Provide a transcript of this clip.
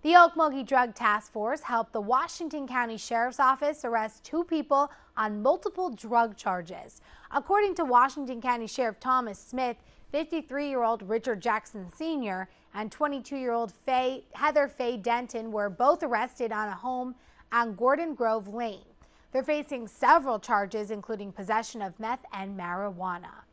The Ocmulgee Drug Task Force helped the Washington County Sheriff's Office arrest 2 people on multiple drug charges. According to Washington County Sheriff Thomas Smith, 53-year-old Richard Jackson Sr. and 22-year-old Heather Faye Denton were both arrested on a home on Gordon Grove Lane. They're facing several charges, including possession of meth and marijuana.